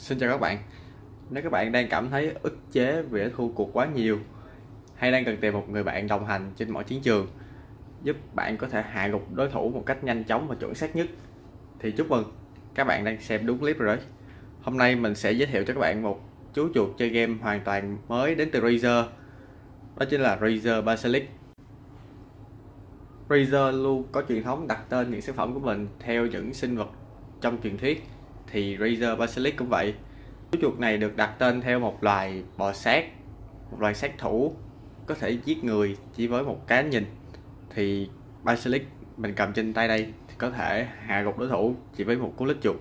Xin chào các bạn. Nếu các bạn đang cảm thấy ức chế vì đã thua cuộc quá nhiều, hay đang cần tìm một người bạn đồng hành trên mọi chiến trường, giúp bạn có thể hạ gục đối thủ một cách nhanh chóng và chuẩn xác nhất, thì chúc mừng, các bạn đang xem đúng clip rồi đấy. Hôm nay mình sẽ giới thiệu cho các bạn một chú chuột chơi game hoàn toàn mới đến từ Razer. Đó chính là Razer Basilisk. Razer luôn có truyền thống đặt tên những sản phẩm của mình theo những sinh vật trong truyền thuyết, thì Razer Basilisk cũng vậy. Chú chuột này được đặt tên theo một loài bò sát, một loài sát thủ có thể giết người chỉ với một cái nhìn. Thì Basilisk mình cầm trên tay đây thì có thể hạ gục đối thủ chỉ với một cú lích chuột.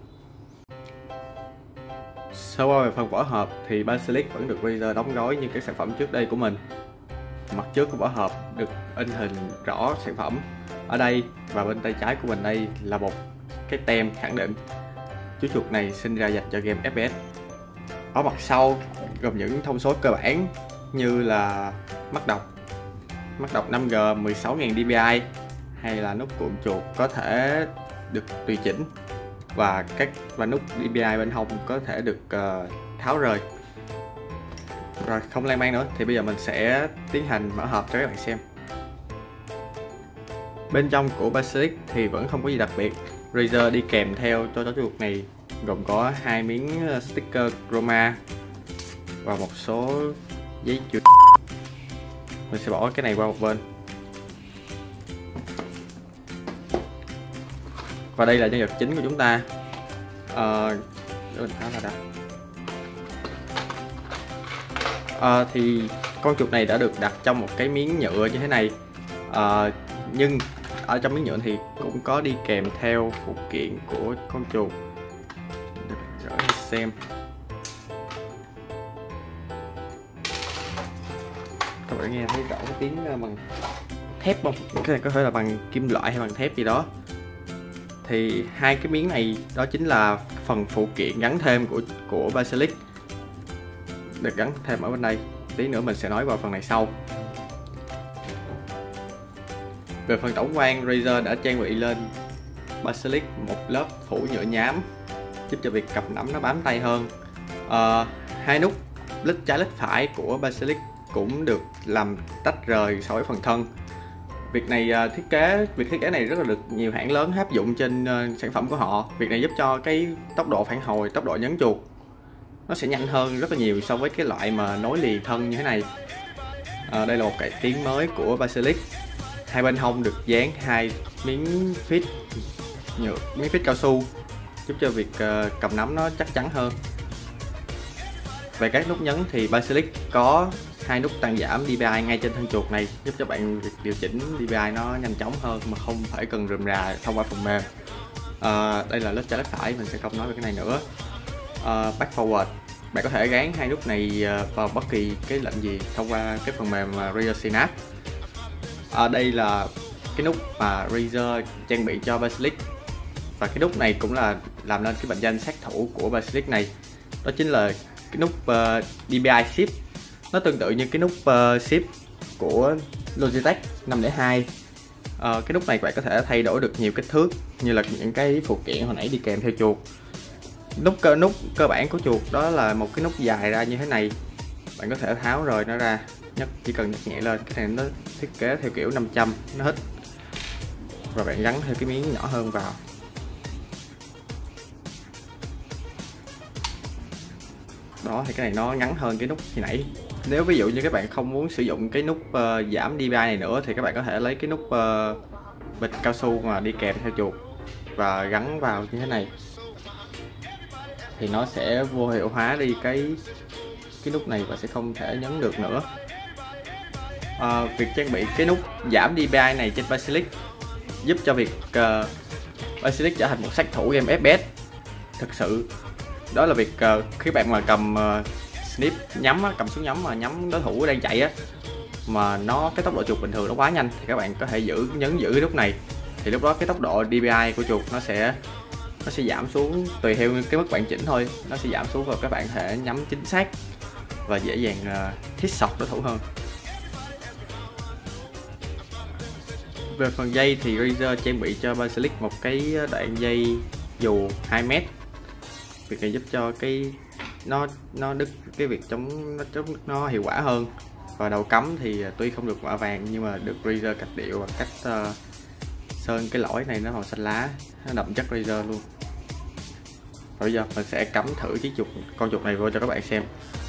Sau qua về phần vỏ hộp thì Basilisk vẫn được Razer đóng gói như các sản phẩm trước đây của mình. Mặt trước của vỏ hộp được in hình rõ sản phẩm ở đây, và bên tay trái của mình đây là một cái tem khẳng định chú chuột này sinh ra dành cho game FPS. Ở mặt sau gồm những thông số cơ bản như là mắt đọc 5G 16.000 dpi, hay là nút cuộn chuột có thể được tùy chỉnh, và nút dpi bên hông có thể được tháo rời. Rồi, không lan man nữa thì bây giờ mình sẽ tiến hành mở hộp cho các bạn xem. Bên trong của Basilisk thì vẫn không có gì đặc biệt. Razer đi kèm theo cho chú chuột này gồm có 2 miếng sticker chroma và một số giấy chuột. Mình sẽ bỏ cái này qua một bên. Và đây là nhân vật chính của chúng ta. Để mình tháo ra đã. Thì con chuột này đã được đặt trong một cái miếng nhựa như thế này. Nhưng ở trong miếng nhựa thì cũng có đi kèm theo phụ kiện của con chuột. Để mình gỡ xem. Các bạn nghe thấy rõ cái tiếng bằng thép không? Cái này có thể là bằng kim loại hay bằng thép gì đó. Thì hai cái miếng này đó chính là phần phụ kiện gắn thêm của Basilisk, được gắn thêm ở bên đây. Tí nữa mình sẽ nói vào phần này sau. Về phần tổng quan, Razer đã trang bị lên Basilisk một lớp phủ nhựa nhám giúp cho việc cầm nắm nó bám tay hơn. Hai nút lít trái lít phải của Basilisk cũng được làm tách rời so với phần thân. Việc thiết kế này rất là được nhiều hãng lớn áp dụng trên sản phẩm của họ. Việc này giúp cho cái tốc độ phản hồi, tốc độ nhấn chuột nó sẽ nhanh hơn rất là nhiều so với cái loại mà nối liền thân như thế này. Đây là một cải tiến mới của Basilisk. Hai bên hông được dán hai miếng phít cao su giúp cho việc cầm nắm nó chắc chắn hơn. Về các nút nhấn thì Basilisk có hai nút tăng giảm dpi ngay trên thân chuột này, giúp cho bạn việc điều chỉnh dpi nó nhanh chóng hơn mà không phải cần rườm rà thông qua phần mềm. Đây là left trái left phải, mình sẽ không nói về cái này nữa. Back forward, bạn có thể gán hai nút này vào bất kỳ cái lệnh gì thông qua cái phần mềm Razer Synapse. Đây là cái nút mà Razer trang bị cho Basilisk, và cái nút này cũng là làm nên cái mệnh danh sát thủ của Basilisk này. Đó chính là cái nút DPI Shift. Nó tương tự như cái nút Shift của Logitech 502. Cái nút này bạn có thể thay đổi được nhiều kích thước, như là những cái phụ kiện hồi nãy đi kèm theo chuột. Nút cơ bản của chuột đó là một cái nút dài ra như thế này. Bạn có thể tháo rời nó ra, chỉ cần nhấc nhẹ lên. Cái này nó thiết kế theo kiểu 500, nó hít, và bạn gắn theo cái miếng nhỏ hơn vào. Đó, thì cái này nó ngắn hơn cái nút khi nãy. Nếu ví dụ như các bạn không muốn sử dụng cái nút giảm dpi này nữa thì các bạn có thể lấy cái nút bịch cao su mà đi kèm theo chuột và gắn vào như thế này, thì nó sẽ vô hiệu hóa đi cái nút này và sẽ không thể nhấn được nữa. Việc trang bị cái nút giảm dpi này trên Basilisk giúp cho việc Basilisk trở thành một sát thủ game FPS thực sự. Đó là việc khi bạn mà cầm cầm súng nhắm mà nhắm đối thủ đang chạy á, mà cái tốc độ chuột bình thường nó quá nhanh, thì các bạn có thể nhấn giữ cái nút này, thì lúc đó cái tốc độ DPI của chuột nó sẽ giảm xuống tùy theo cái mức bạn chỉnh thôi. Nó sẽ giảm xuống và các bạn có thể nhắm chính xác và dễ dàng hit sọc đối thủ hơn. Về phần dây thì Razer trang bị cho Basilisk một cái đoạn dây dù 2m. Việc này giúp cho cái nó đứt cái việc chống nó hiệu quả hơn. Và đầu cắm thì tuy không được mạ vàng nhưng mà được Razer cách điệu và cách sơn cái lõi này nó màu xanh lá, nó đậm chất Razer luôn. Và bây giờ mình sẽ cắm thử chiếc con chuột này vô cho các bạn xem,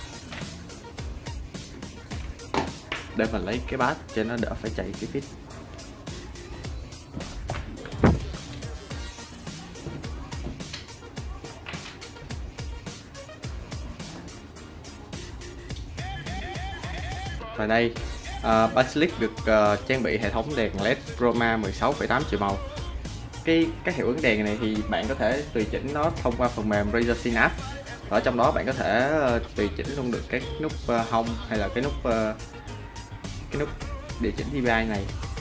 để mình lấy cái bát cho nó đỡ phải chạy cái feed. Và đây Basilisk được trang bị hệ thống đèn LED Chroma 16,8 triệu màu. Các hiệu ứng đèn này thì bạn có thể tùy chỉnh nó thông qua phần mềm Razer Synapse. Ở trong đó bạn có thể tùy chỉnh luôn được các nút home hay là cái nút điều chỉnh DPI này.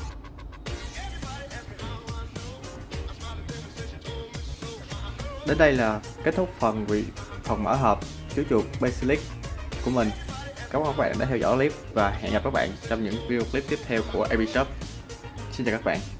Đến đây là kết thúc phần mở hộp chú chuột Basilisk của mình. Cảm ơn các bạn đã theo dõi clip và hẹn gặp các bạn trong những video clip tiếp theo của AB Shop. Xin chào các bạn.